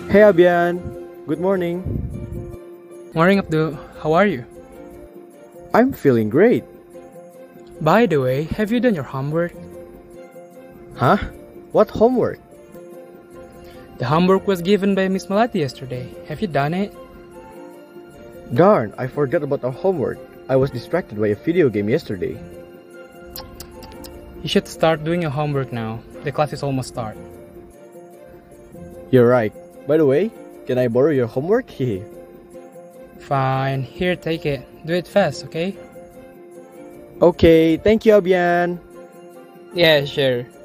Hey Abian, good morning. Morning, Abdul. How are you? I'm feeling great. By the way, have you done your homework? Huh? What homework? The homework was given by Miss Malati yesterday. Have you done it? Darn, I forgot about our homework. I was distracted by a video game yesterday. You should start doing your homework now. The class is almost start. You're right. By the way, can I borrow your homework? Hehe. Fine. Here, take it. Do it fast, okay? Okay, thank you Abian. Yeah, sure.